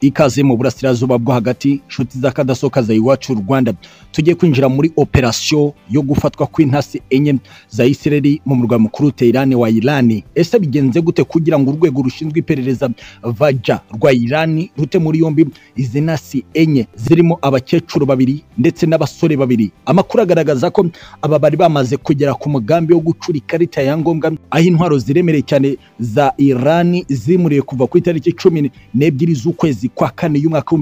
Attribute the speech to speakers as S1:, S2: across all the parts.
S1: ikaze mu burasirazuba bwo hagati nshuti z'akadasoka za iwacu Rwanda tugiye kwinjira muri operation yo gufatwa kw'intasi enye za Israeli mu murwa mukuru Tehran wa Irani. Ese bigenze gute kugira ngo urwego rushinzwe iperereza vaja rwa Irani rute muri yombi izi ntasi enye zirimo abakecuru babiri ndetse n'abasore babiri? Amakuru agaragaza ko aba bari bamaze kugera ku mugambi wo gucura ikarita ya ngombwa aho intwaro ziremereye cyane za Irani zimuriye kuva ku itariki 12 z'ukwezi kwa kane y'umwaka wa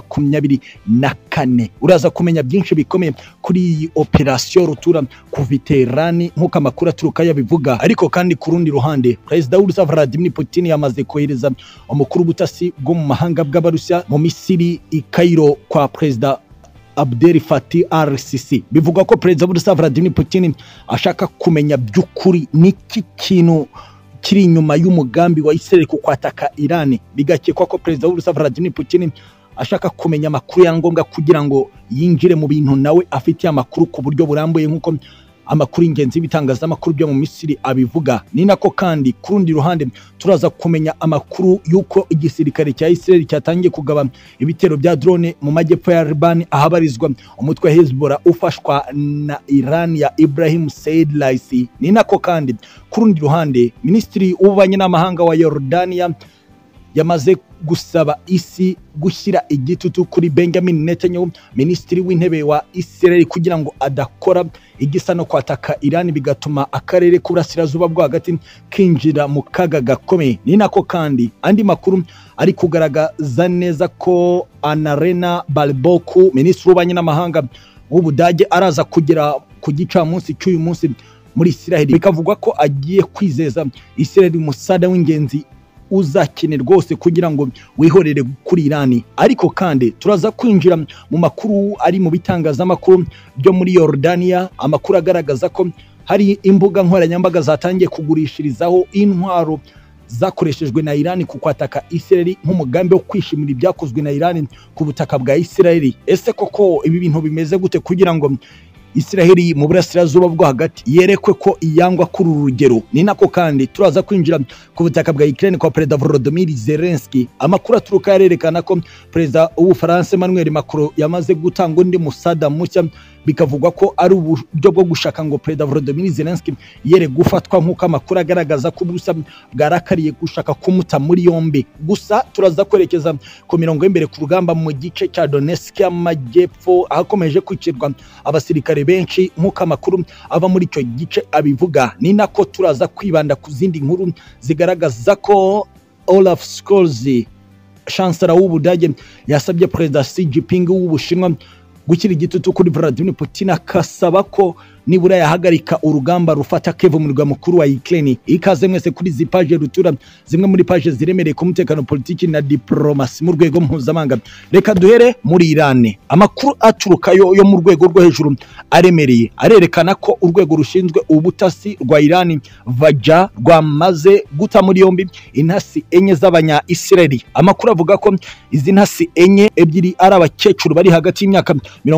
S1: 2024. Uraza kumenya byinshi bikomeye kuri iyi operation rutura kuva Tehran nk'uko amakuru aturuka yabivuga. Ariko kandi ku rundi ruhande Perezida w'Uburusiya Vladimir Putin yamaze kohereza umukuru w'ubutasi bwo mu mahanga bw'Abarusiya mu Misiri i Cairo kwa Perezida Abdel Fattah al-Sisi. Bivuga ko Perezida w'Uburusiya Vladimir Putin ashaka kumenya by'ukuri niki kintu kiri inyuma y'umugambi wa Israel ku kwataka Irani. Bigakekwa ko Perezida w'Uburusiya Vladimir Putin ashaka kumenya amakuru ya ngombwa kugira ngo yinjire mu bintu nawe afite amakuru ku buryo burambuye nk'uko amakuru ingenzi bitangazamakuru byo mu Misiri abivuga. Ni nako kandi ku rundi ruhande turaza kumenya amakuru yuko igisirikare cya Israel cyatangiye kugaba ibitero bya drone mu majyepfo ya Liban ahabarizwa umutwe Hezbollah ufashwa na Iran ya Ibrahim Said Raisi. Ni nako kandi ku rundi ruhande Minisitiri w'Ububanyi n'Amahanga wa Yordania yamaze gusaba isi gushyira igitutu kuri Benjamin Netanyahu, Minisitiri w'Intebe wa Israel, kugira ngo adakora igisa no kwataka Iran bigatuma akarere k'uburasirazuba bwo hagati kinjira mu kaga gakomeye. Ni nako kandi andi makuru ari kugaragaza neza ko Annalena Baerbock, Minisitiri w'Ububanyi n'Amahanga w'Ubudage, araza kugera ku gicamunsi cy'uyu munsi muri Israel. Bikavugwa ko agiye kwizeza Israel umusada w'ingenzi uzakene rwose kugira ngo wihorere kuri Irani. Ariko kandi turaza kwinjira mu makuru ari mu bitangazamakuru byo muri Yordania, amakuru agaragaza ko hari imbuga nkoranyambaga zatangiye kugurishirizaho intwaro zakoreshejwe na Irani ku kwataka Israel nk'umugambi wo kwishimira ibyakozwe na Irani ku butaka bwa Israel. Ese koko ibi bintu bimeze gute kugira ngo Israeli mu burasirazuba bwo hagati yerekwe ko iyangwa kuri urugero? Ni nako kandi turaza kwinjira ku butaka bwa Ukraine kwa Perezida Volodymyr Zelensky. Amakuru aturuka yarerekana ko Perezida w'Ubufaransa Emmanuel Macron yamaze gutanga undi musada mushya. Bikavugwa ko ari uburyo bwo gushaka ngo Perezida Volodymyr Zelensky yere gufatwa nk'uko amakuru agaragaza ko Uburusiya bwarakariye gushaka kumuta muri yombi. Gusa turaza kwerekeza ku mirongo y'imbere ku rugamba mu gice cya Donetsk y'amajyepfo ahakomeje kwicirwa abasirikare benshi nk'uko amakuru ava muri icyo gice abivuga. Ni nako turaza kwibanda ku zindi nkuru zigaragaza ko Olaf Scholz, chancellor w'Ubudage, yasabye Perezida Xi Jinping w'Ubushinwa gushyira igitutu kuri Vladimir Putin akasaba ko nibura yahagarika urugamba rufata Kiev mu murwa mukuru wa Ukraine. Ikaze mwese kuri izi page rutura, zimwe muri page ziremereye ku mutekano, politiki na diplomasi mu rwego mpuzamahanga. Reka duhere muri Iran. Amakuru aturuka yo mu rwego rwo hejuru aremereye arerekana ko urwego rushinzwe ubutasi rwa Iran vaja rwamaze guta muri yombi intasi enye z'abanya Israeli. Amakuru avuga ko izi ntasi enye, ebyiri ari abakecuru bari hagati y'imyaka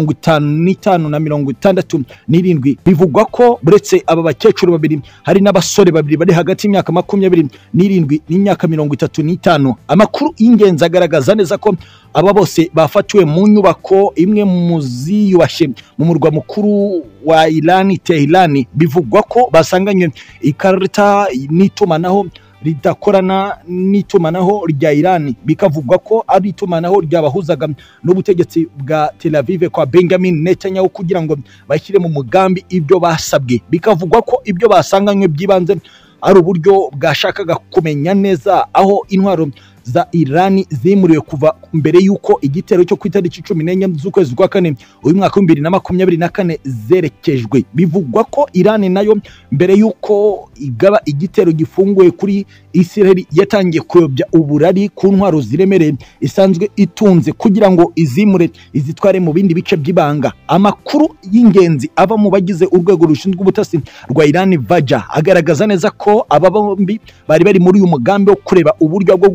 S1: 55 na 67. Bivugwa ko buretse aba bakecuru babiri hari n'abasore babiri bari hagati y'imyaka 27 n'imyaka 35. Amakuru y'ingenzi agaragaza neza ko aba bose bafatiwe mu nyubako imwe mu ziyubashye mu murwa mukuru wa Iran, Tehran. Bivugwa ko basanganywe ikarita n'itumanaho ridakorana n'itumanaho rya Iran. Bikavugwa ko ari itumanaho ryabahuzaga n'ubutegetsi bwa Tel Aviv kwa Benjamin Netanyahu kugira ngo bashyire mu mugambi ibyo basabwe. Bikavugwa ko ibyo basanganywe byibanze ari uburyo bwashakaga kumenya neza aho intwaro za Irani zimuriwe kuva mbere yuko igitero cyo ku itariki 14 z'ukwezi kwa kane uyu mwaka wa 2024 zerekejwe. Bivugwa ko Irani nayo mbere yuko igaba igitero gifunguye kuri Israel yatangiye kuyobya uburari ku ntwaro ziremereye isanzwe itunze kugira ngo izimure izitware mu bindi bice by'ibanga. Amakuru y'ingenzi ava mu bagize urwego rushinzwe ubutasi rwa Iran vaja agaragaza neza ko aba bombi bari muri uyu mugambi wo kureba uburyo bwo gukomeza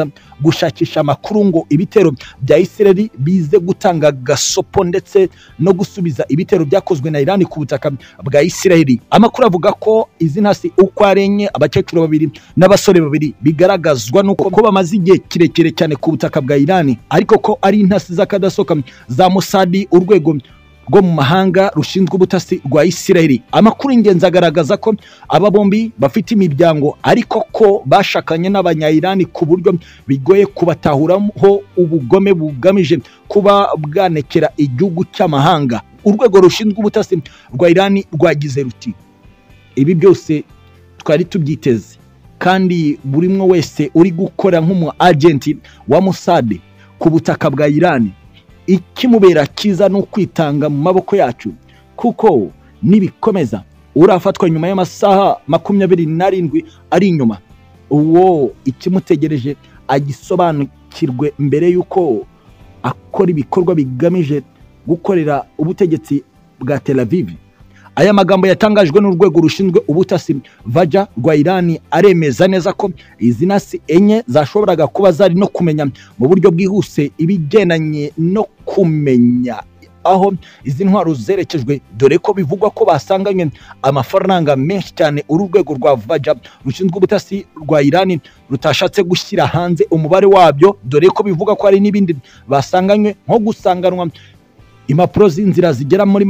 S1: gukomeza gushakisha amakuru ngo ibitero bya Israel bize gutanga gasopo ndetse no gusubiza ibitero byakozwe na Iran ku butaka bwa Israel. Amakuru avuga ko izi ntasi uko arenye abakecuru babiri n'abasore babiri bigaragazwa nuko ko bamaze igihe kirekire cyane ku butaka bwa Iran, ariko ko ari intasi z'akadasoka za Mossad, urwego rwo mu mahanga rushinzwe ubutasi rwa Israel. Amakuru ingenzi agaragaza ko aba bombi bafite imiryango, ariko ko bashakanye n'abanya-Iran ku buryo bigoye kubatahuraho ubugome bugamije kuba bwanekera igihugu cy'amahanga. Urwego rushinzwe ubutasi rwa Iran rwagize ruti ibi byose twari tubyiteze, kandi buri mwe wese uri gukora nk'umu agent wa Mossad ku butaka bwa Iran, ikimubera kiza no kwitanga mu maboko yacu, kuko nibikomeza urafatwa nyuma y'amasaha 27 ari inyuma. Uwo ikimutegereje agisobanukirwe mbere yuko akora ibikorwa bigamije gukorera ubutegetsi bwa Tel Aviv. Aya magambo yatangajwe n'urwego rushinzwe ubutasi vaja rwa Iran aremeza neza ko izi ntasi enye zashoboraga kuba zari no kumenya mu buryo bwihuse ibigendanye no kumenya aho izi ntwaro zerekejwe, dore ko bivugwa ko basanganywe amafaranga menshi cyane. Urwego rwa vaja rushinzwe ubutasi rwa Iran rutashatse gushyira hanze umubare wabyo, dore ko bivuga ko hari n'ibindi basanganywe nko gusanganwa impapuro z'inzira zigera muri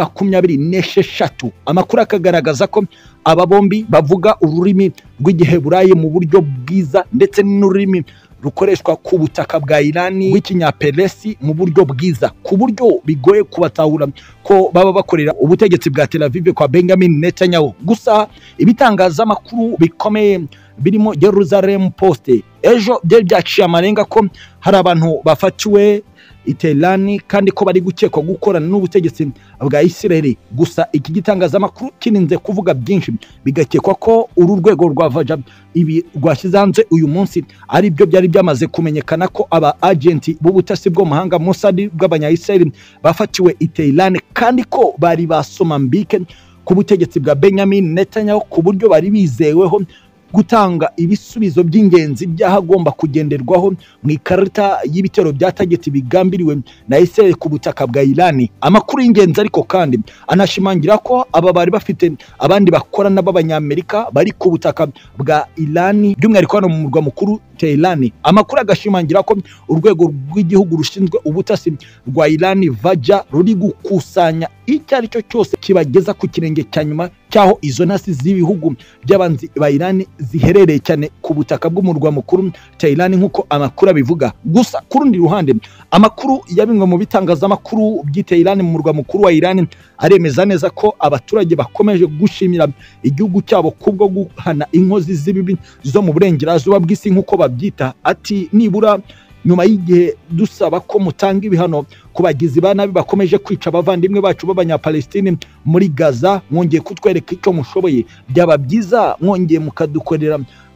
S1: 26. Amakuru akagaragaza ko aba bombi bavuga ururimi rw'igiheburayi mu buryo bwiza ndetse n'ururimi rukoreshwa ku butaka bwa Iran rw'ikinyaperesi mu buryo bwiza, ku buryo bigoye kubatahura ko baba bakorera ubutegetsi bwa Tel Aviv kwa Benjamin Netanyahu. Gusa ibitangazamakuru bikomeye birimo Jerusalem Post ejo byaciye amarenga ko hari abantu bafatiwe Itelani kandi ko bari gukekwa gukorana n'ubutegetsi bwa Israel. Gusa iki gitangazamakuru kininze kuvuga byinshi, bigakekwa ko uru rwego rwa vaja ibi rwashyize hanze uyu munsi ari byo byari byamaze kumenyekana ko aba agenti b'ubutasi bwo mahanga Mossad bw'abanya-Israel bafatiwe Itelani, kandi ko bari basoma mbike ku butegetsi bwa Benjamin Netanyahu, ku buryo bari bizeweho gutanga ibisubizo by'ingenzi byahagomba kugenderwaho mu ikarita y'ibitero byatagetse bigambiriwe na Israel ku butaka bwa Iran. Amakuru y'ingenzi ariko kandi anashimangira ko aba bari bafite abandi bakorana b'abanyamerika bari ku butaka bwa Iran, by'umwihariko hano mu murwa mukuru Tehran. Amakuru agashimangira ko urwego rw'igihugu rushinzwe ubutasi rwa Iran vaja ruri gukusanya icyo ari cyo cyose kibageza ku kirenge cya nyuma cyaho izo ntasi z'ibihugu by'abanzi ba Iran ziherereye cyane ku butaka bw'umurwa mukuru Tehran nk'uko amakuru abivuga. Gusa ku rundi ruhande amakuru ya bimwe mu bitangazamakuru by'Iran mu murwa mukuru wa Iran aremeza neza ko abaturage bakomeje gushimira igihugu cyabo kubwo guhana inkozi z'ibibi zo mu burengerazuba bw'isi nk'uko babyita. Ati nibura nyuma y'igihe dusaba ko mutanga ibihano ku bagizi ba nabi bakomeje kwica abavandimwe bacu b'abanyapalestine muri Gaza, mwongeye kutwereka icyo mushoboye, byaba byiza mwongeye mukadukorera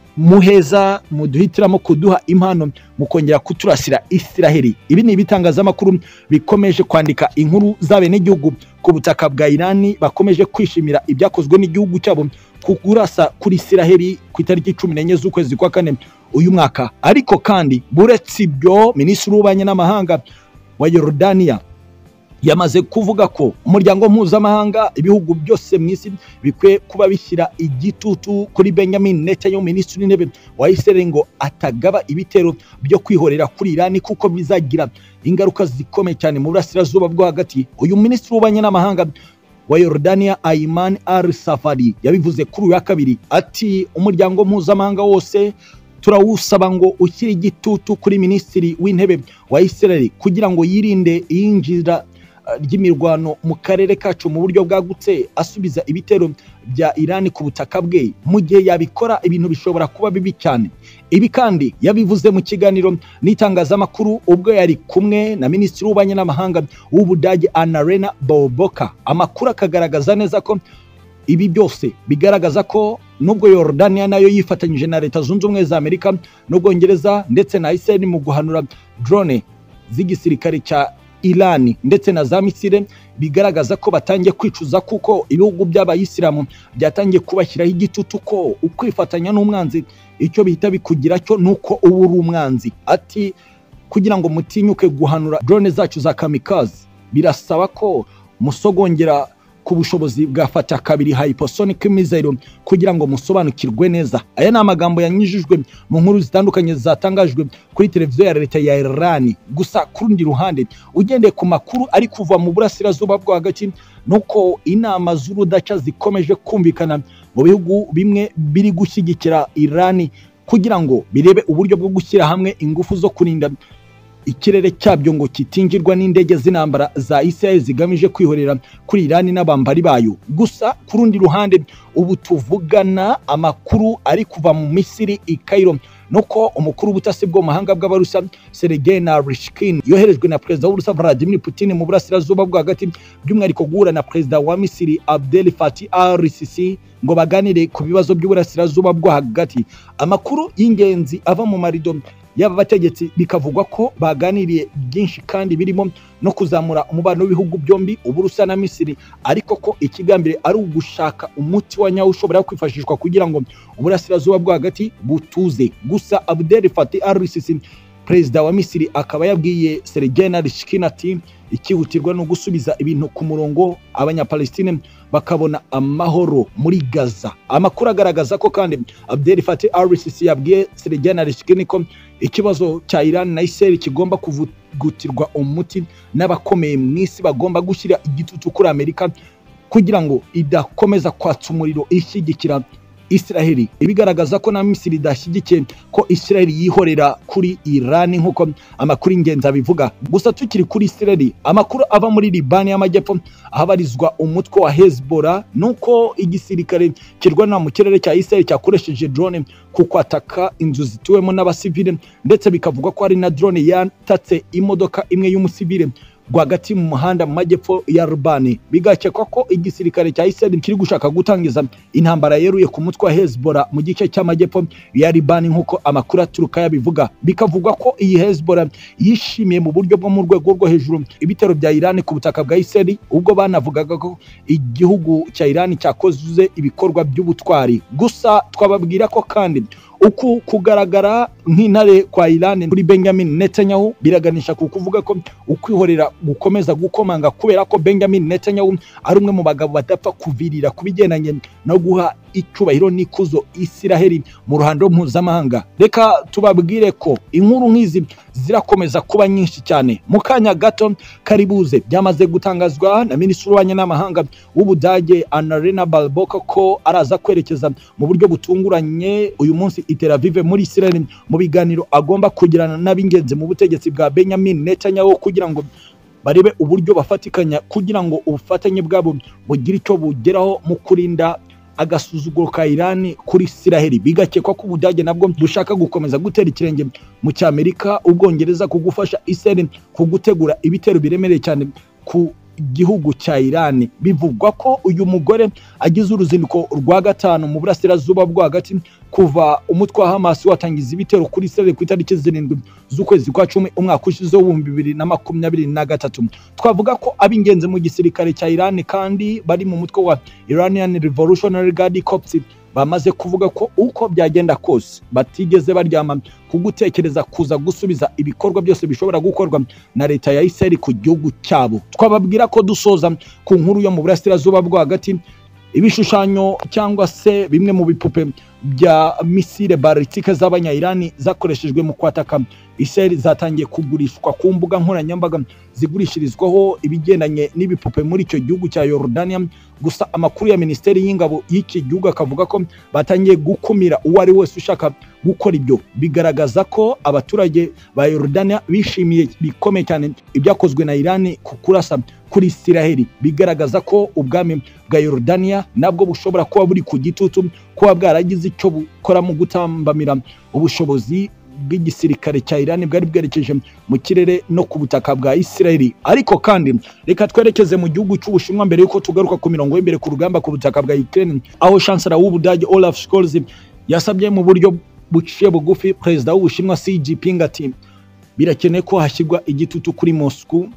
S1: muheza muduhitiramo kuduha impano mukongera kuturasira Israel. Ibi ni ibitangazamakuru bikomeje kwandika inkuru z'abenegihugu ku butaka bwa Iran bakomeje kwishimira ibyakozwe n'igihugu cyabo kurasa kuri Israel ku itariki 14 z'ukwezi kwa kane uyu mwaka. Ariko kandi buretse ibyo, Minisitiri w'Ububanyi n'Amahanga wa Yordania yamaze kuvuga ko umuryango mpuzamahanga ibihugu byose mu isi bikwiye kuba bishyira igitutu kuri Benjamin Netanyahu, Minisitiri w'Intebe wa Israel, ngo atagaba ibitero byo kwihorera kuri Iran kuko bizagira ingaruka zikomeye cyane mu burasirazuba bwo hagati. Uyu Minisitiri w'Ububanyi n'Amahanga wa Yordania Ayman al-Safadi yabivuze kuri uyu wa kabiri. Ati umuryango mpuzamahanga wose turawusaba ngo ushyire igitutu kuri Minisitiri w'Intebe wa Israel kugira ngo yirinde iyinjira ry'imirwano mu karere kacu mu buryo bwagutse, asubiza ibitero bya Iran ku butaka bwe. Mu gihe yabikora ibintu bishobora kuba bibi cyane. Ibi kandi yabivuze mu kiganiro n'itangazamakuru ubwo yari kumwe na Minisitiri w'Ububanyi n'Amahanga w'Ubudage Annalena Baerbock. Amakuru akagaragaza neza ko ibi byose bigaragaza ko nubwo Yordania nayo yifatanyije na Leta Zunze Ubumwe za Amerika n'Ubwongereza ndetse na Israel mu guhanura drone z'igisirikare cya Irani ndetse na za Misiri bigaragaza ko batangiye kwicuza kuko ibihugu by'abayisilamu byatangiye kubashyiraho igitutu ko ukwifatanya n'umwanzi icyo bihita bikugira cyo nuko uba uri umwanzi. Ati kugira ngo mutinyuke guhanura drone zacu za kamikaze birasaba ko musogongera ku bushobozi bwa fata kabiri hypersonic missile kugira ngo musobanukirwe neza. Aya ni amagambo yanyujijwe mu nkuru zitandukanye zatangajwe kuri televiziyo ya leta ya Irani. Gusa kurundi ruhande ugendeye ku makuru ari kuva mu burasirazuba bwo hagati nuko inama z'urudaca zikomeje kumvikana mu bihugu bimwe biri gushyigikira Irani kugira ngo birebe uburyo bwo gushyira hamwe ingufu zo kurinda ikirere cyabyo ngo kitingirwa n'indege z'intambara za Israel zigamije kwihorera kuri Irani n'abambari bayo. Gusa kurundi ruhande ubu tuvugana amakuru ari kuva mu Misiri i Cairo nuko umukuru w'ubutasi bwo mahanga bw'Abarusiya Sergei Narishkin yoherejwe na Perezida w'Uburusiya Vladimir Putin mu burasirazuba bwo hagati by'umwihariko guhura na Perezida wa Misiri Abdel Fattah al-Sisi ngo baganire ku bibazo by'uburasirazuba bwo hagati. Amakuru y'ingenzi ava mu marido yaba bategetsi bikavugwa ko baganiriye byinshi kandi birimo no kuzamura umubano w'ibihugu byombi Uburusiya na Misiri, ariko ko ikigambire ari ugushaka umuti wa nyawo ushobora kwifashishwa kugira ngo uburasirazuba bwo hagati butuze. Gusa Abdel Fattah al-Sisi Perezida wa Misiri akaba yabwiye Sergei Narishkin ati ikihutirwa no gusubiza ibintu ku murongo abanyapalestine bakabona amahoro muri Gaza. Amakuru agaragaza ko kandi Abdel Fattah al-Sisi yabwiye Sergei Narishkin ko ikibazo cya Iran na Israel kigomba kuvugutirwa umuti n'abakomeye mu isi bagomba gushyira igitutu kuri Amerika kugira ngo idakomeza kwatsa umuriro ishyigikira Israeli. Ibigaragaza ko na Misiri idashyigikiye ko Israeli yihorera kuri Irani nkuko amakuru ingenzi abivuga. Gusa tukiri kuri Israeli, amakuru ava muri Libani y'amajyepfo ahabarizwa umutwe wa Hezbollah nuko igisirikare kirwana mu kirere cya Israel cyakoresheje drone kukwataka inzu zituwemo n'abasivile, ndetse bikavuga ko hari na drone yatatse imodoka imwe y'umusivile rwagati mu muhanda mu majyepfo ya Libani. Bigakekwa ko igisirikare cya Israel kiri gushaka gutangiza intambara yeruye ku mutwe wa Hezbollah mu gice cy'amajyepfo ya Libani nkuko amakuru aturuka yabivuga. Bikavugwa ko iyi Hezbollah yishimiye mu buryo bwo mu rwego rwo hejuru ibitero bya Iran ku butaka bwa Israel, ubwo banavugaga ko igihugu cya Iran cyakoze ibikorwa by'ubutwari. Gusa twababwira ko kandi uku kugaragara nk'intare kwa Iran kuri Benjamin Netanyahu biraganisha ku kuvuga ko ukwihorera gukomeza gukomanga kubera ko Benjamin Netanyahu ari umwe mu bagabo badapfa kuvirira kubigendanye no guha icyubahiro n'ikuzo Isiraheli mu ruhando mpuzamahanga. Reka tubabwire ko inkuru nk'izi zirakomeza kuba nyinshi cyane. Mu kanya gato karibuze byamaze gutangazwa na Minisitiri w'Ububanyi n'Amahanga w'Ubudage Annalena Baerbock ko araza kwerekeza mu buryo butunguranye uyu munsi i Tel Aviv muri Israel mu biganiro agomba kugirana n'abingenzi mu butegetsi bwa Benjamin Netanyahu kugira ngo barebe uburyo bafatikanya kugira ngo ubufatanye bwabo bugire icyo bugeraho mu kurinda agasuzuguro ka Iran kuri Isiraheli. Bigakekwa ko Ubudage nabwo bushaka gukomeza gutera ikirenge mu cy'Amerika, Ubwongereza kugufasha Israel kugutegura ibitero biremereye cyane ku gihugu cya Iran. Bivugwa ko uyu mugore agize uruzinduko rwa gatanu mu burasirazuba bwo hagati kuva umutwe wa Hamas watangiza ibitero kuri Israel ku itariki 7 z'ukwezi kwa 10 umwaka ushize wa 2023. Twavuga ko abingenzi mu gisirikare cya Iran kandi bari mu mutwe wa Iranian Revolutionary Guard Corps bamaze kuvuga ko uko byagenda kose batigeze baryama ku gutekereza kuza gusubiza ibikorwa byose bishobora gukorwa na leta ya Israel ku gihugu cyabo. Twababwira ko dusoza ku nkuru yo mu burasirazuba bwo hagati ibishushanyo cyangwa se bimwe mu bipupe bya misile balistique z'abanya-Irani zakoreshejwe mu kwataka Israel zatangiye kugurishwa ku mbuga nkoranyambaga zigurishirizwaho ibigendanye n'ibipupe muri icyo gihugu cya Yordania. Gusa amakuru ya Minisiteri y'Ingabo y'iki gihugu akavuga ko batangiye gukumira uwo ari wese ushaka gukora ibyo. Bigaragaza ko abaturage ba Yordania bishimiye bikomeye cyane ibyakozwe na Iran ku kurasa kuri Isiraheli. Bigaragaza ko ubwami bwa Yordania nabwo bushobora kuba buri ku gitutu kuba bwaragize icyo bukora mu gutambamira ubushobozi bw'igisirikare cya Iran bwari bwerekeje mu kirere no ku butaka bwa Isiraheli. Ariko kandi reka twerekeze mu gihugu cy'Ubushinwa mbere yuko tugaruka ku mirongo y'imbere ku rugamba ku butaka bwa Ukraine, aho Chancellor w'Ubudage Olaf Scholz yasabye mu buryo buciye bugufi Perezida w'Ubushinwa Xi Jinping ati birakeneye ko hashyirwa igitutu kuri Moscow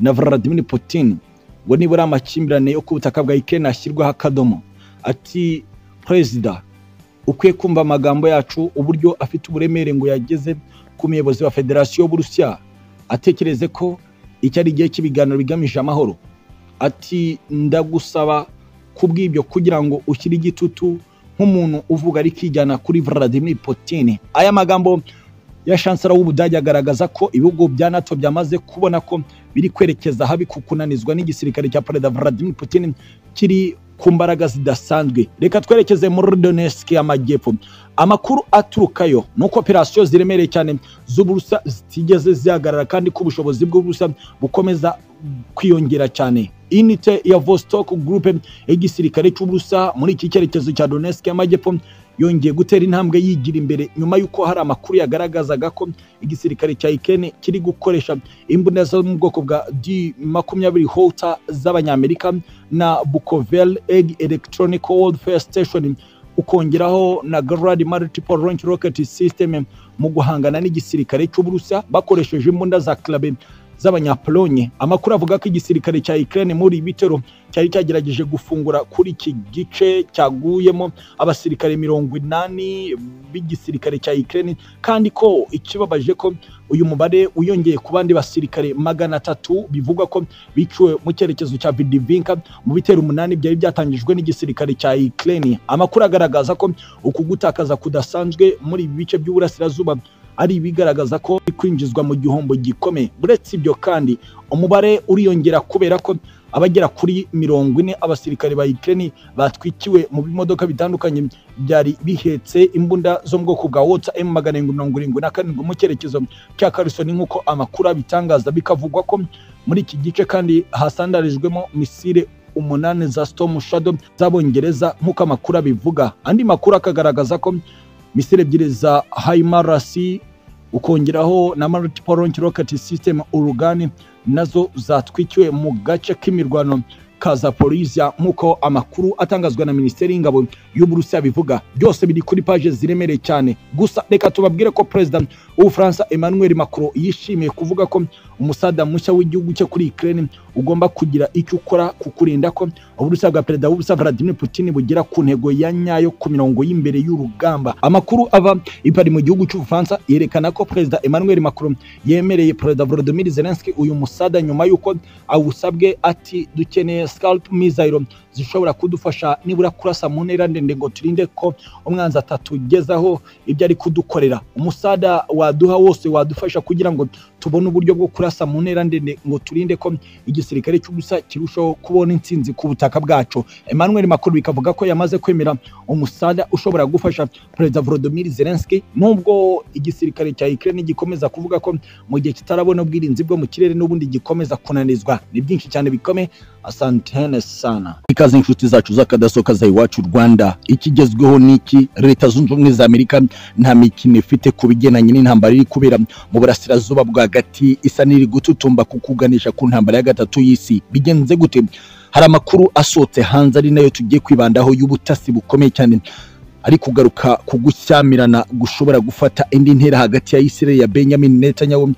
S1: na Vladimir Putin ngo nibura amakimbirane yo ku butaka bwa Ukraine ashyirwaho akadomo. Ati Perezida ukwiye kumva amagambo yacu uburyo afite uburemere ngo yageze ku muyobozi wa Federasiyo y'Uburusiya, atekereze ko iki ari igihe cy'ibiganiro bigamije amahoro. Ati ndagusaba kubw'ibyo kugira ngo ushyire igitutu nk'umuntu uvuga ari kijyana kuri Vladimir Putin. Aya magambo ya chancellor w'Ubudage agaragaza ko ibihugu bya NATO byamaze kubona ko biri kwerekeza habi kukunanizwa n'igisirikare cya Perezida Vladimir Putin kiri ku mbaraga zidasanzwe. Reka twerekeze muri Donetsk y'amajyepfo. Amakuru aturukayo nuko operasiyo ziremereye cyane z'Uburusiya zitigeze zihagarara kandi ko ubushobozi bw'Uburusiya bukomeza kwiyongera cyane. Unite ya Vostok Group y'igisirikare cy'Uburusiya muri iki cyerekezo cya Donetsk y'amajyepfo yongeye gutera intambwe yigira imbere nyuma yuko hari amakuru yagaragazaga ko igisirikare cya Ukraine kiri gukoresha imbunda zo mu bwoko bwa D-20 Holter z'Abanyamerika na Bukovel Egg Electronic Warfare Station, ukongeraho na Grad Multiple Launch Rocket System mu guhangana n'igisirikare cy'Uburusiya bakoresheje imbunda za Klabe z'Abanyapolonye. Amakuru avuga ko igisirikare cya Ukraine muri IBITERO cyari cyagerageje gufungura kuri iki gice cyaguyemo abasirikare 80 b'igisirikare cya Ukraine, kandi ko ikibabaje ko uyu mubare uyongeye ku bandi basirikare 300 bivugwa ko biciwe mu cyerekezo cya Vidivinka mu bitero 8 byari byatangijwe n'igisirikare cya Ukraine. Amakuru agaragaza ko uku gutakaza kudasanzwe muri ibi bice by'uburasirazuba ari bigaragaza ko kwinjizwa mu gihombo gikomeye. Buretse ibyo kandi umubare uriyongera kubera ko abagera kuri 40 abasirikare ba Ukraine batwikiwe mu bimodoka bitandukanye byari bihetse imbunda zo mu bwoko bwa Water M777 mu cyerekezo cya Kherson, nk'uko amakuru abitangaza. Bikavugwa ko muri iki gice kandi hasandarijwemo misile 8 za Storm Shadow z'Abongereza nk'uko amakuru abivuga. Andi makuru akagaragaza ko misile 2 za HIMARS ukongeraho na Multiple Launch Rocket System urugani nazo zatwikiwe mu gace k'imirwano ka Zaporizhia nk'uko amakuru atangazwa na Minisiteri y'Ingabo y'Uburusiya bivuga. Byose biri kuri page ziremereye cyane. Gusa reka tubabwire ko President w'Ubufaransa Emmanuel Macron yishimiye kuvuga ko umusada mushya w'igihugu cye kuri Ukraine ugomba kugira icyo ukora kukurinda ko Uburusiya bwa Perezida w'Uburusiya Vladimir Putin bugera ku ntego ya nyayo ku mirongo y'imbere y'urugamba. Amakuru ava ipari mu gihugu cy'Ubufaransa yerekana ko President Emmanuel Macron yemereye President Volodymyr Zelensky uyu musada nyuma yuko awusabwe ati dukeneye scalp missile zishobora kudufasha nibura kurasa mu ntera ndende ngo turinde ko umwanzi atatugezaho ibyo ari kudukorera. Umusada waduha wose wadufasha kugira ngo tubone uburyo bwo kurasa mu ntera ndende ngo turinde ko igisirikare cy'Uburusiya kirushaho kubona intsinzi ku butaka bwacu. Emmanuel Macron bikavuga ko yamaze kwemera umusada ushobora gufasha President Volodymyr Zelensky, nubwo igisirikare cya Ukraine gikomeza kuvuga ko mu gihe kitarabona ubwirinzi bwo mu kirere n'ubundi gikomeza kunanizwa. Ni byinshi cyane bikome. Asantene sana. Ikaze inshuti zacu zakadasoka za iwacu Rwanda. Ikigezweho niki? Leta zunze ubumwe za Amerika nta mikino ifite kubigenanye n'intambara iri kubera mu burasirazuba bwa gati isa n'iri gututumba kukuganisha ku ntambara ya gatatu y'isi. Bigenze gute? Hari amakuru asohotse hanze ari nayo tugiye kwibandaho y'ubutasi bukomeye cyane ari kugaruka kugushyamirana gushobora gufata indi ntera hagati ya Israel ya Benjamin Netanyahu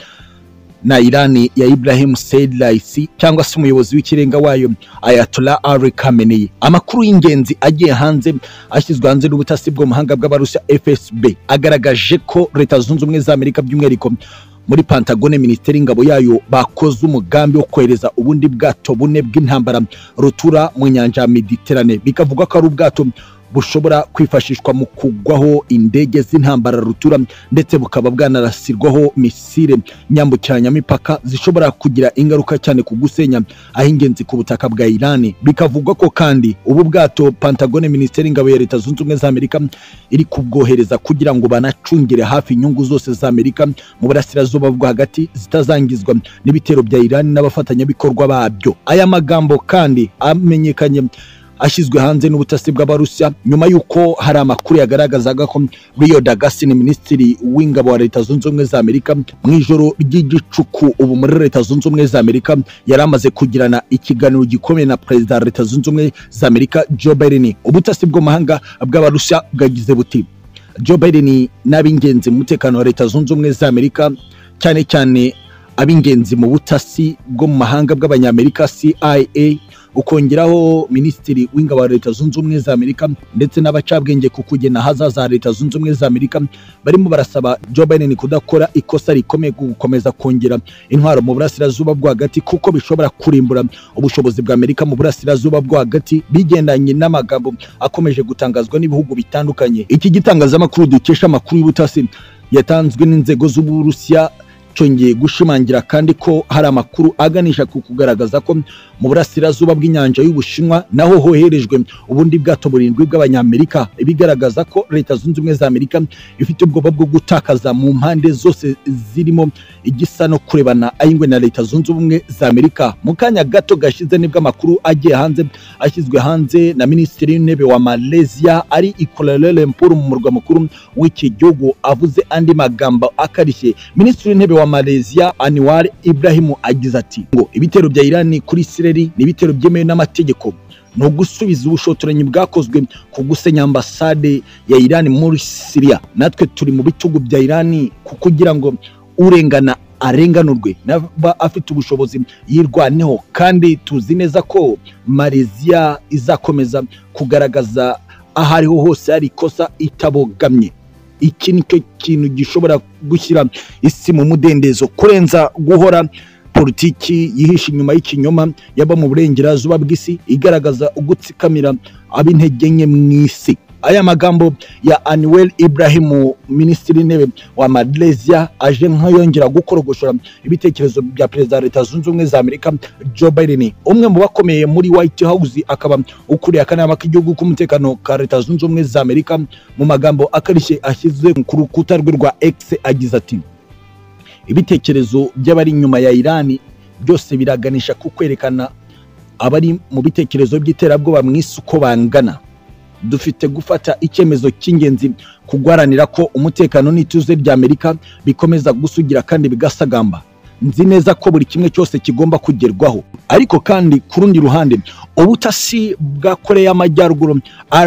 S1: na Irani ya Ibrahim Said Raisi cyangwa se umuyobozi w'ikirenga wayo Ayatollah Ali Khamenei. Amakuru y'ingenzi agiye hanze ashyizwe hanze n'ubutasi bwo mahanga bw'Abarusiya FSB agaragaje ko Leta zunze ubumwe za Amerika by'umwihariko muri Pentagon Minisiteri y'Ingabo yayo bakoze umugambi wo kohereza ubundi bwato bune bw'intambara rutura mu nyanja ya Mediterane. Bikavuga ko ari ubwato bushobora kwifashishwa mu kugwaho indege z'intambara rutura ndetse bukaba bwanarasirwaho misile nyambukiranyamipaka zishobora kugira ingaruka cyane ku gusenya ahingenzi ku butaka bwa Irani. Bikavugwa ko kandi ubu bwato Pentagon Minisiteri y'Ingabo ya Leta zunze ubumwe za Amerika iri kubwohereza kugira ngo banacungire hafi inyungu zose za Amerika mu burasirazuba bwo hagati zitazangizwa n'ibitero bya Irani n'abafatanyabikorwa babyo. Aya magambo kandi amenyekanye ashyizwe hanze n'ubutasi bw'Abarusiya nyuma yuko hari amakuru yagaragazaga ko Rio Dagasini Minisitiri w'Ingabo wa Leta zunze ubumwe za Amerika mu ijoro ry'igicuku ubu muri Leta zunze ubumwe za Amerika yaramaze kugirana ikiganiro gikomeye na Perezida wa Leta zunze ubumwe za Amerika Joe Biden. Ubutasi bwo mahanga bw'Abarusiya bwagize buti Joe Biden n'abingenzi mu mutekano wa Leta zunze ubumwe za Amerika cyane cyane ab'ingenzi mu butasi bwo mu mahanga bw'abanyamerika CIA, ukongeraho minisitiri w'ingabo wa Leta Zunze Ubumwe za Amerika ndetse n'abacabwenge ku kugena hazaza Leta Zunze Ubumwe za Amerika barimo barasaba Joe Biden kudakora ikosa rikomeye gukomeza kongera intwaro mu burasirazuba bwo hagati, kuko bishobora kurimbura ubushobozi bwa Amerika mu burasirazuba bwo hagati, bigendanye n'amagambo akomeje gutangazwa n'ibihugu bitandukanye. Iki gitangazamakuru dukesha amakuru y'ubutasi yatanzwe n'inzego z'Uburusiya cyongeye gushimangira kandi ko hari amakuru aganisha ku kugaragaza ko mu burasirazuba bw'inyanja y'Ubushinwa naho hoherejwe ubundi bwato burindwi bw'abanyamerika, bigaragaza ko Leta Zunze Ubumwe za Amerika ifite ubwoba bwo gutakaza mu mpande zose zirimo igisa no kurebana ayingwe na Leta Zunze Ubumwe za Amerika. Mu kanya gato gashize nibwo amakuru agiye hanze ashyizwe hanze na Minisitiri w'Intebe wa Malaysia ari i Kuala Lumpur mu murwa mukuru w'iki gihugu, avuze andi magambo akarishye. Minisitiri w'Intebe wa Malaysia Anwar Ibrahim agize ati ngo ibitero bya Irani kuri Israel ni ibitero byemewe n'amategeko, no gusubiza ubushotoranyi bwakozwe ku gusenya ambasade ya Irani muri Syria. Natwe turi mu bitugu bya Irani kugira ngo urengana arenganurwe naba afite ubushobozi yirwaneho, kandi tuzi neza ko Malaysia izakomeza kugaragaza ahariho hose hari ikosa itabogamye. Iki nicyo kintu gishobora gushyira isi mu mudendezo kurenza guhora politiki yihisha inyuma y'ikinyoma yaba mu burengerazuba bw'isi igaragaza ugutsikamira ab'intege nke mu isi. Aya magambo ya Anwar Ibrahim, Minisitiri w'Intebe wa Malaysia, aje nkayongera gukorogoshora ibitekerezo bya Perezida wa Leta Zunze Ubumwe za Amerika Joe Biden, umwe mu bakomeye muri White House, akaba ukuriye akanama k'igihugu k'umutekano ka Leta Zunze Ubumwe za Amerika. Mu magambo akarishye ashyizwe ku rukuta rwe rwa X agize ati ibitekerezo by'abari inyuma ya Irani byose biraganisha ku kwerekana abari mu bitekerezo by'iterabwoba mu isi uko bangana. Dufite gufata icyemezo cy'ingenzi kugwaranira ko umutekano n'ituze rya Amerika bikomeza gusugira kandi bigasagamba. Nzi neza ko buri kimwe cyose kigomba kugerwaho, ariko kandi ku rundi ruhande ubutasi bwa Korea y'Amajyaruguru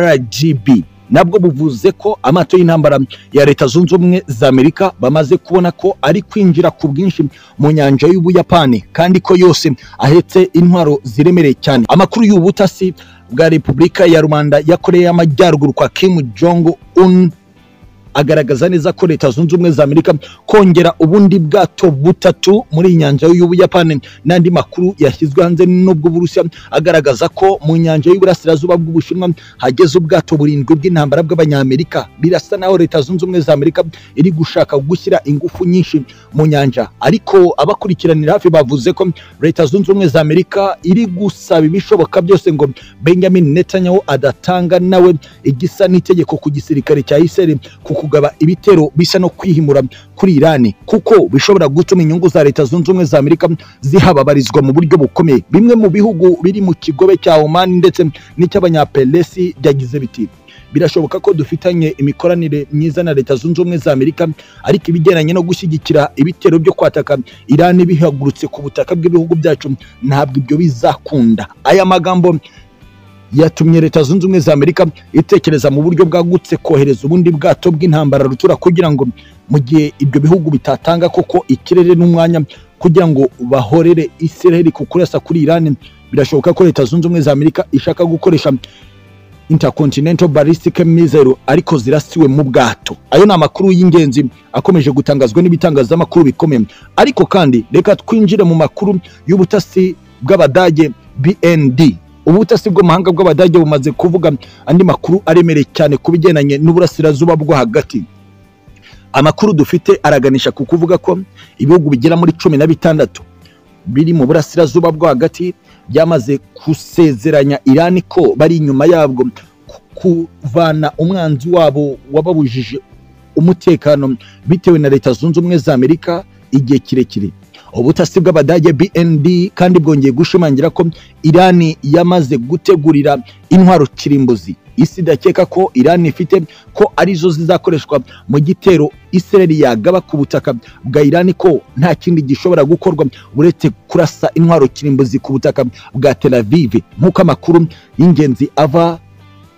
S1: RGB nabwo buvuze ko amato y'intambara ya Leta Zunze Ubumwe za Amerika bamaze kubona ko ari kwinjira ku bwinshi mu nyanja y'Ubuyapani, kandi ko yose ahetse intwaro ziremereye cyane. Amakuru y'ubutasi bwa Repubulika ya Rwanda ya Korea y'Amajyaruguru kwa Kim Jong Un agaragaza neza ko Leta Zunze Ubumwe za Amerika kongera ubundi bwato butatu muri nyanja y'Ubuyapani. N'andi makuru yashyizwe hanze n'ubwo Burusiya agaragaza ko mu nyanja y'Uburasirazuba bw'Ubushinwa hageze ubwato burindwi bw'intambara bw'abanyamerika. Birasa naho Leta Zunze Ubumwe za Amerika iri gushaka gushyira ingufu nyinshi mu nyanja, ariko abakurikiranira hafi bavuze ko Leta Zunze Ubumwe za Amerika iri gusaba ibishoboka byose ngo Benjamin Netanyahu adatanga nawe igisa n'itegeko ku gisirikare cya Israel kugaba ibitero bisa no kwihimura kuri Irani, kuko bishobora gutuma inyungu za Leta Zunze Ubumwe za Amerika zihababarizwa mu buryo bukomeye. Bimwe mu bihugu biri mu kigobe cya Oman ndetse n'icy'abanyapelesi byagize biti birashoboka ko dufitanye imikoranire myiza na Leta Zunze Ubumwe za Amerika, ariko ibigeranye no gushyigikira ibitero byo kwataka Irani bihagurutse ku butaka bw'ibihugu byacu ntabwo ibyo bizakunda. Aya magambo yatumye Leta Zunze Ubumwe za Amerika itekereza mu buryo bwagutse kohereza ubundi bwato bw'intambara rutura, kugira ngo mu gihe ibyo bihugu bitatanga koko ikirere n'umwanya kugira ngo bahorere Israel ku kurasa kuri Iran, birashoboka ko Leta Zunze Ubumwe za Amerika ishaka gukoresha intercontinental ballistic missile ariko zirasiwe mu bwato. Ayo ni amakuru y'ingenzi akomeje gutangazwa n'ibitangazamakuru bikomeye, ariko kandi reka twinjire mu makuru y'ubutasi bw'Abadage BND. Ubutasi bw'amahanga bw'Abadage bumaze kuvuga andi makuru aremereye cyane ku bigendanye n'uburasirazuba bwo hagati. Amakuru dufite araganisha ku kuvuga ko ibihugu bigera muri 16 biri mu burasirazuba bwo hagati byamaze kusezeranya Irani ko bari inyuma yabwo kuvana umwanzi wabo wababujije umutekano bitewe na Leta Zunze Ubumwe za Amerika igihe kirekire. Ubutasi bw'Abadage BND kandi bwongeye gushimangira ko Irani yamaze gutegurira intwaro kirimbuzi isi dakeka ko Irani ifite ko arizo zizakoreshwa mu gitero Israel yagaba ku butaka bwa Irani, ko nta kindi gishobora gukorwa uretse kurasa intwaro kirimbuzi ku butaka bwa Tel Aviv. Nk'uko amakuru y'ingenzi ava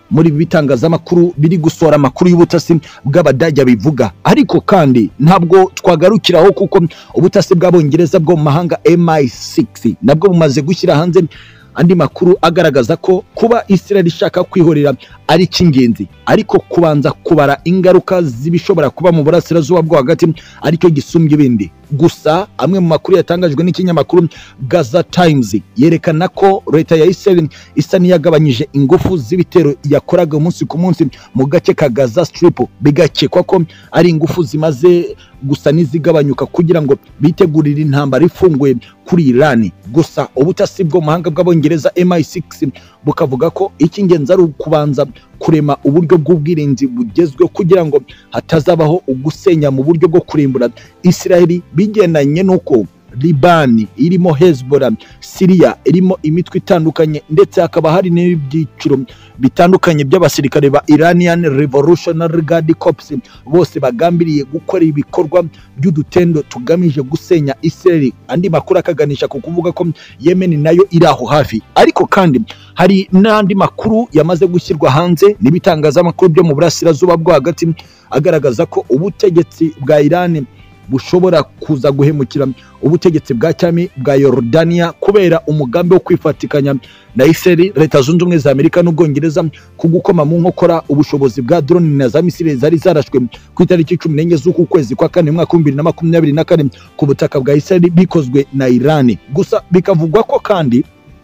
S1: muri bitangazamakuru biri gusohora amakuru y'ubutasi bw'Abadage bivuga. Ariko kandi ntabwo twagarukiraho kuko ubutasi bw'Abongereza bwo mu mahanga MI6 nabwo bumaze gushyira hanze andi makuru agaragaza ko kuba Israel ishaka kwihorera ari cy'ingenzi, ariko kubanza kubara ingaruka zibishobora kuba mu burasirazuba bwo hagati aricyo gisumbye ibindi. Gusa amwe mu makuru yatangajwe n'ikinyamakuru Gaza Times yerekana ko leta ya Israel isa niyagabanyije ingufu z'ibitero yakoraga umunsi ku munsi mu gace ka Gaza Strip, bigakekwa ko ari ingufu zimaze gusa n'izigabanyuka kugira ngo bitegurire intambara ifunguye kuri Irani. Gusa ubutasi bwo mahanga bw'Abongereza MI6 bukavuga ko icy'ingenzi ari ukubanza kurema uburyo bw'ubwirinzi bugezweho kugira ngo hatazabaho ugusenya mu buryo bwo kurimbura Israel, bigendanye nuko Libani irimo Hezbollah, Syria irimo imitwe itandukanye, ndetse hakaba hari n'ibyiciro bitandukanye by'abasirikare ba Iranian Revolutionary Guard Corps, bose bagambiriye gukora ibikorwa by'udutendo tugamije gusenya Israel. Andi makuru akaganisha ku kuvuga ko Yemen nayo iri aho hafi. Ariko kandi hari n'andi makuru yamaze gushyirwa hanze n'ibitangazamakuru byo mu burasirazuba bwo hagati agaragaza ko ubutegetsi bwa Iran bushobora kuza guhemukira ubutegetsi bwa cyami bwa Yordania kubera umugambi wo kwifatikanya na Israel, Leta Zunze Ubumwe za Amerika n'Ubwongereza kugukoma mu nkokora ubushobozi bwa drone na za misile zari zarashwe ku itariki 14 z'uku kwezi kwa kane mwaka 2024 ku butaka bwa Israel bikozwe na Iran. Gusa bikavugwa ko kandi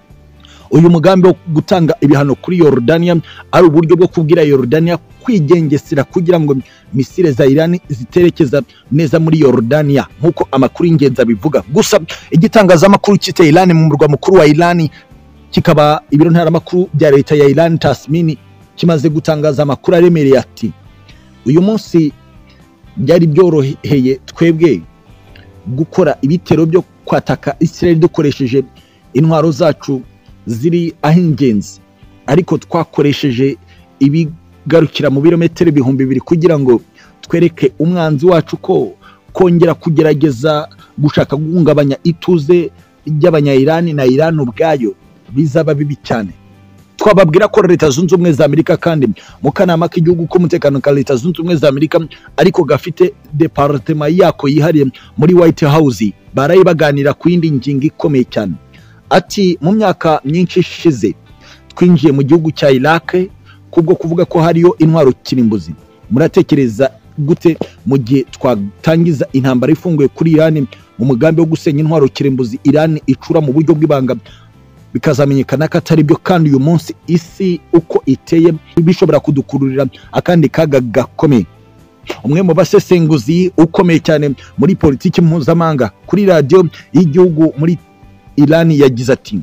S1: uyu mugambi wo gutanga ibihano kuri Yordania ari uburyo bwo kubwira Yordania kwigengesera kugira ngo misile za Iran ziterekeza neza muri Yordania nkuko amakuru y'ingenzi abivuga. Gusa igitangazamakuru cyite Iran mu murwa mukuru wa Iran kikaba ibiro ntaramakuru bya leta ya Iran Tasmini kimaze gutangaza amakuru aremereye ati uyu munsi byari byoroheye twebwe gukora ibitero byo kwataka Israel dukoresheje intwaro zacu ziri ahingenzi, ariko twakoresheje ibigarukira mu birometero 2000 kugira ngo twereke umwanzi wacu ko kongera kugerageza gushaka guhungabanya ituze ry'abanya-Irani na Iran ubwayo bizaba bibi cyane. Twababwira ko Leta Zunze Ubumwe za Amerika kandi mu kanama k'igihugu k'umutekano ka Leta Zunze Ubumwe za Amerika ariko gafite departement yako yihariye muri White House baraye baganira ku yindi ngingo ikomeye cyane. Ati mu myaka myinshi ishize twinjiye mu gihugu cya Iraq kubwo kuvuga ko hariyo intwaro kirimbuzi. Muratekereza gute mu gihe twatangiza intambara ifunguye kuri Iran mu mugambi wo gusenya intwaro kirimbuzi Iran icura mu buryo bw'ibanga bikazamenyekana ko atari byo, kandi uyu munsi isi uko iteye bishobora kudukururira akandi kaga gakomeye. Umwe mu basesenguzi ukomeye cyane muri politiki mpuzamahanga kuri radio y'igihugu muri Iran yagize ati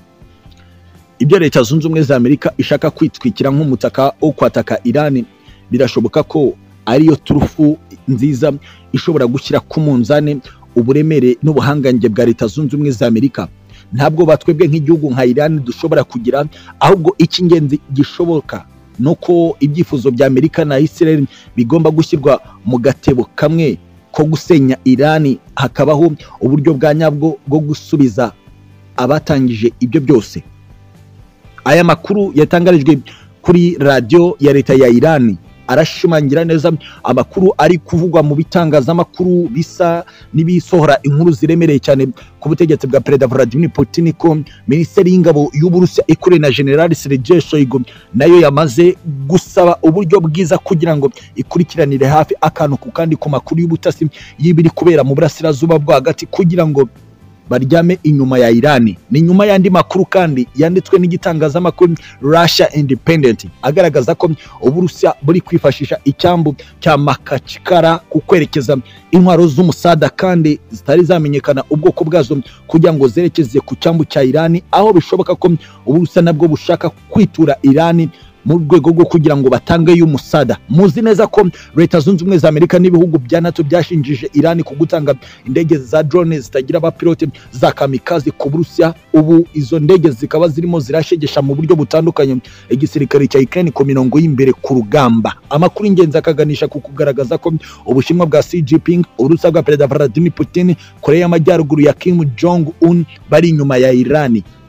S1: ibyo Leta Zunze Ubumwe za Amerika ishaka kwitwikira nk'umutaka wo kwataka Iran birashoboka ko ariyo turufu nziza ishobora gushyira ku munzane uburemere n'ubuhangange bwa Leta Zunze Ubumwe za Amerika. Ntabwo batwebwe nk'igihugu nka Iran dushobora kugira, ahubwo icy'ingenzi gishoboka nuko ibyifuzo bya Amerika na Israel bigomba gushyirwa mu gatebo kamwe ko gusenya Iran, hakabaho uburyo bwa nyabwo bwo gusubiza abatangije ibyo byose. Aya makuru yatangarijwe kuri radio ya leta ya Iran arashimangira neza amakuru ari kuvugwa mu bitangazamakuru bisa nibisohora inkuru ziremereye cyane ku butegetsi bwa Perezida Vladimir Putin ko Minisiteri y'Ingabo y'Uburusiya ikore na General Sergei Shoigu nayo yamaze gusaba uburyo bwiza kugira ngo ikurikiranire hafi akantu ku kandi ku makuru y'ubutasi y'ibiri kubera mu burasirazuba bwo hagati kugira ngo baryame inyuma ya Iran. Ni nyuma yandi makuru kandi yanditswe n'igitangazamakuru Russia Independent agaragaza ko Uburusiya buri kwifashisha icyambu cya Makachkara kukwerekeza intwaro z'umusada kandi zitari zamenyekana ubwoko bwazo kugira ngo zerekeze ku cyambu cya Iran, aho bishoboka ko Uburusiya nabwo bushaka kwitura Iran mu rwego rwo kugira ngo batange y'umusada. Muzi neza ko Leta Zunze Ubumwe za Amerika n'ibihugu bya NATO byashinjije Iran ku gutanga indege za drone zitagira abapilote za kamikaze ku Burusiya. Ubu izo ndege zikaba zirimo zirashegesha mu buryo butandukanye igisirikare cya Ukraine ku mirongo y'imbere ku rugamba. Amakuru ingenzi akaganisha ku kugaragaza ko Ubushinwa bwa Xi Jinping, Uburusiya bwa Perezida Vladimir Putin, Korea y'Amajyaruguru ya Kim Jong Un bari inyuma ya Iran.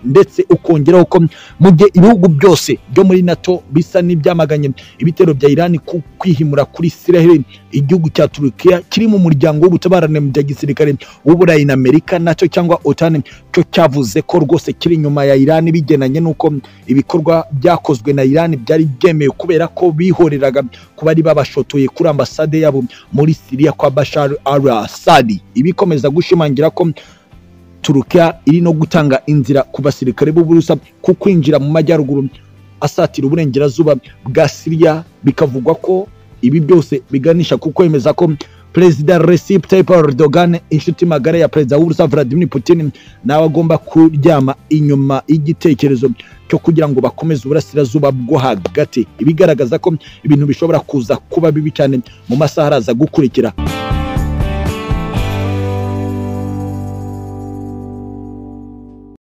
S1: ndetse ukongeraho ko mu gihe ibihugu byose byo muri NATO bisa n'ibyamaganye ibitero bya Iran ku kwihimura kuri Israel, igihugu cya Turukiya kiri mu muryango w'ubutabarane mu bya gisirikare w'Uburayi na Amerika NATO cyangwa OTAN cyo cyavuze ko rwose kiri nyuma ya Iran bigenanye nuko ibikorwa byakozwe na Iran byari byemewe kubera ko bihoreraga kuba ari babashotoye kuri ambasade yabo muri Syria kwa Bashar al-Assad. Ibikomeza gushimangira ko Turukiya iri no gutanga inzira ku basirikare b'Uburusiya ku kwinjira mu majyaruguru asatira uburengerazuba bwa Syria, bikavugwa ko ibi byose biganisha ku kwemeza ko Perezida Recep Tayyip Erdogan, inshuti magara ya Perezida w'Uburusiya Vladimir Putin, nawe agomba kuryama inyuma y'igitekerezo cyo kugira ngo bakomeze uburasirazuba bwo hagati, ibigaragaza ko ibintu bishobora kuza kuba bibi cyane mu masaha araza gukurikira.